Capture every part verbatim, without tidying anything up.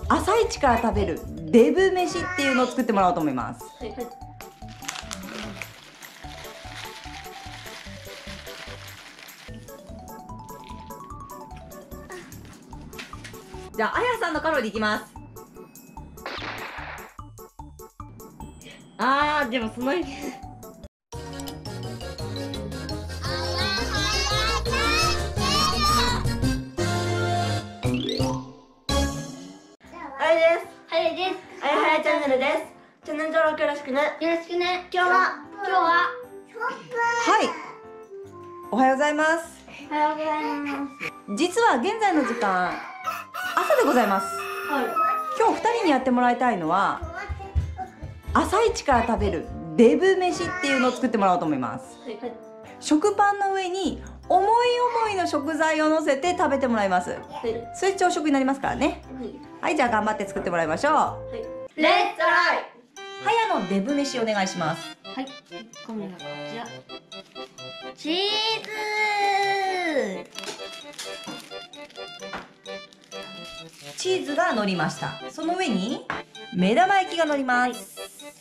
朝一から食べるデブ飯っていうのを作ってもらおうと思います。はい、はい。じゃあ、あやさんのカロリーいきます。 あー、でもそのチャンネルです。チャンネル登録よろしくね。よろしくね。今日は今日ははい。 おはようございます。 おはようございます。 実は現在の時間朝でございます。はい。今日ふたりにやってもらいたいのは朝一から食べるデブ飯っていうのを作ってもらおうと思います。はい。食パンの上に思い思いの食材を乗せて食べてもらいます。はい。それ朝食になりますからね。はい。はい、じゃあ頑張って作ってもらいましょう。はい。 レッツトライ。 はやのデブ飯お願いします。 はい。今度はこちら。チーズ。 チーズが乗りました。その上に目玉焼きが乗ります。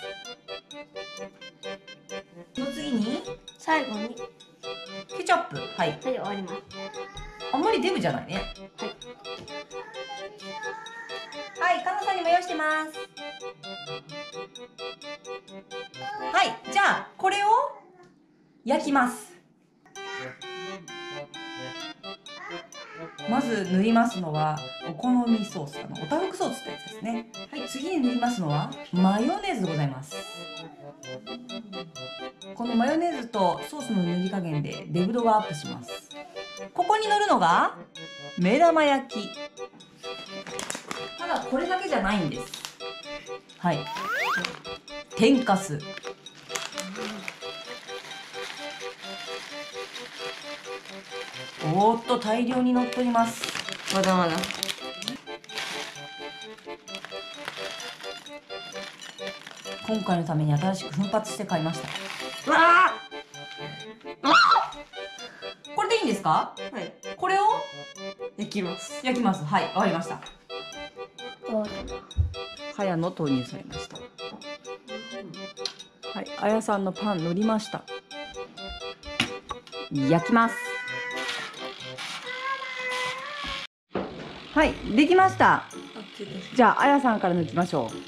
その次に最後にケチャップ。はい。 はい、終わります。 あんまりデブじゃないね。はい。はい、かなさんにも用意してます。はい、じゃあこれを焼きます。まず塗りますのはお好みソース、あのおたふくソースってやつですね。はい、次に塗りますのはマヨネーズでございます。このマヨネーズとソースの塗り加減でデブ度がアップします。ここに塗るのが目玉焼き。ただこれだけじゃないんです。はい。天かす。おーっと大量に乗っ取ります。 まだまだ。 今回のために新しく奮発して買いました。 わあ。 これでいいんですか？ はい。 これを焼きます。 焼きます。はい、わかりました。はやの投入されました。はい、あやさんのパン乗りました。焼きます。はい、できました。じゃあ、あやさんから抜きましょ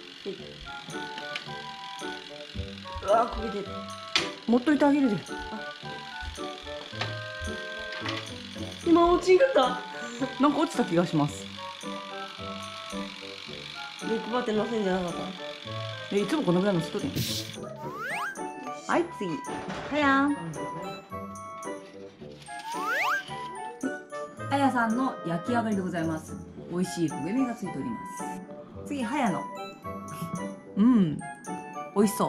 う。うわ、これで。 持っといてあげるで。 今落ちるか。 なんか落ちた気がします。 欲張って乗せんじゃなかった。 え、いつもこのぐらいのせとるやん。はい、次。はやん。あやさんの焼き上がりでございます。美味しい焦げ目がついております。次、はやの。うん、美味しそう。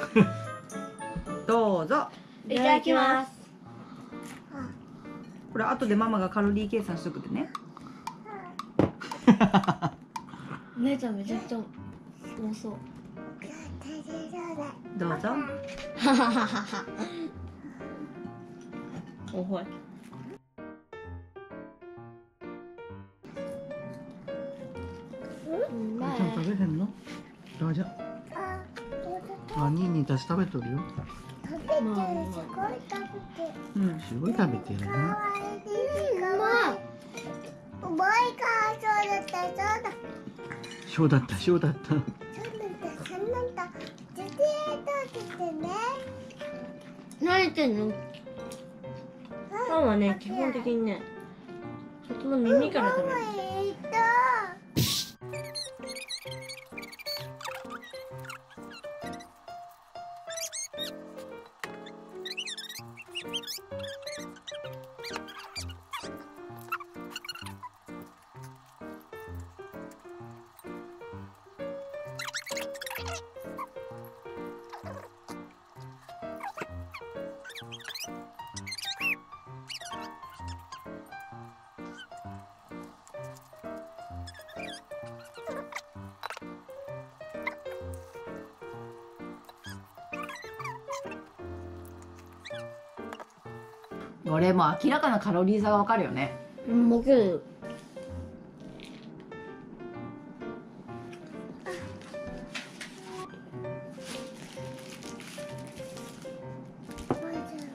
どうぞ。 いただきます。 これ後でママがカロリー計算しとくでね。 お姉ちゃんめちゃくちゃうまそう。 どうぞ。 はははは。おほい。 ちゃん食べへんの？どうぞ。あ、にーにーたち食べとるよ。うん、すごい食べてるね。 うまいか、そうだった、そうだ。 そうだった、そうだった。 そうだった、そうだった。ジュテートってね。 何言ってんの？パンはね、基本的にね、外の耳から食べる。 これもう明らかなカロリー差がわかるよね。 うん、僕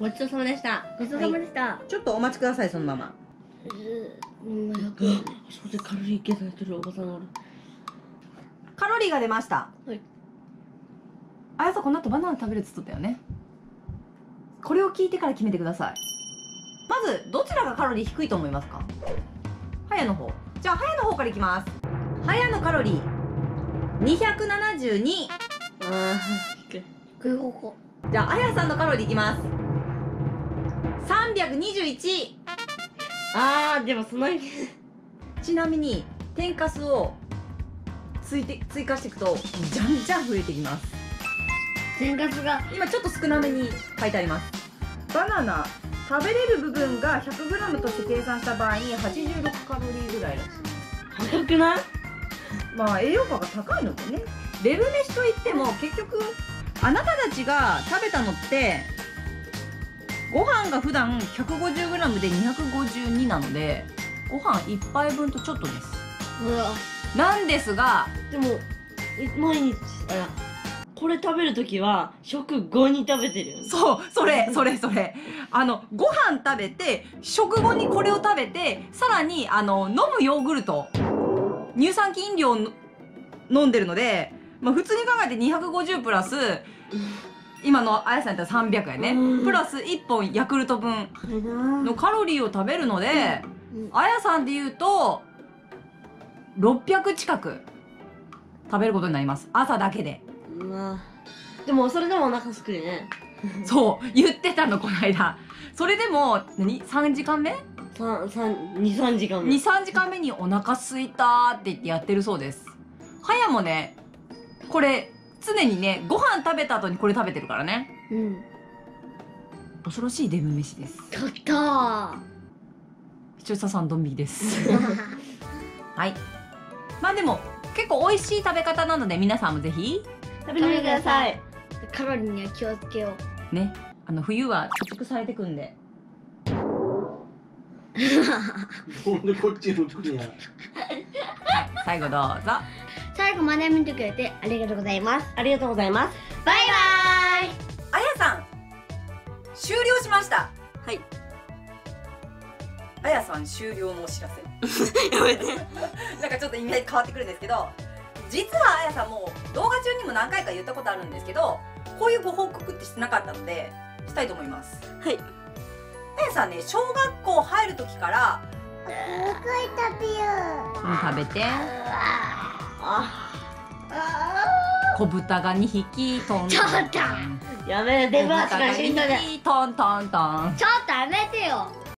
ごちそうさまでした。 ごちそうさまでした。 ちょっとお待ちください、そのまま。 うん、そうでカロリー計算してるおばさんがおる。 カロリーが出ました。 はい。 あやさんこの後バナナ食べるっつっとったよね。これを聞いてから決めてください。まずどちらがカロリー低いと思いますか？はやの方。じゃあはやの方からいきます。はやのカロリーにひゃくななじゅうに。 ああ、低い。 低い方向。 じゃああやさんのカロリーいきます。さんびゃくにじゅういち。 ああ、でもその意味。 ちなみに天かすをついて追加していくとじゃんじゃん増えてきます。 天かすが今ちょっと少なめに書いてあります。バナナ食べれる部分が ひゃくグラム として計算した場合にはちじゅうろくカロリーぐらいらしい。 高くない？ まあ栄養価が高いのでね。デブ飯といっても結局あなたたちが食べたのってご飯が普段 ひゃくごじゅうグラム でにひゃくごじゅうになのでご飯いっぱいぶんとちょっとです。 うわ。 なんですがでも毎日あらこれ食べるときは食後に食べてるよね。 そうそれそれそれあのご飯食べて食後にこれを食べてさらにあの飲むヨーグルト乳酸菌飲料を飲んでるので、まあ、普通に考えてにひゃくごじゅうプラス今のあやさんやったらさんびゃくやねプラスいっぽんヤクルト分のカロリーを食べるので、あやさんで言うとろっぴゃく近く食べることになります。朝だけで。 まあでもそれでもお腹すくよね。 そう言ってたのこの間。それでも何さんじかんめにさんじかんめにさんじかんめにお腹すいたって言ってやってるそうです。はやもねこれ常にねご飯食べた後にこれ食べてるからね。 うん。 恐ろしいデブ飯です。 やったー。 視聴者さんドン引きですはい。まあでも結構美味しい食べ方なので皆さんもぜひ食べてみてください。 カロリーには気をつけよう。 ね、あの冬は貯蓄されてくんで。 なんでこっちの時や。 はい、最後どうぞ。 最後まで見てくれてありがとうございます。 ありがとうございます。 バイバーイ。 あやさん終了しました。 はい。 あやさん終了のお知らせやめて。 なんかちょっと意味合い変わってくるんですけど、実はあやさんも動画中にも何回か言ったことあるんですけど、こういうご報告ってしてなかったのでしたいと思います。 はい。 あやさんね、小学校入る時からすごい食べよう。 うん、食べてあ、 小豚がにひきトントンちょっとやめて、デブ足が死んだね。 トントントン。 ちょっとやめてよ。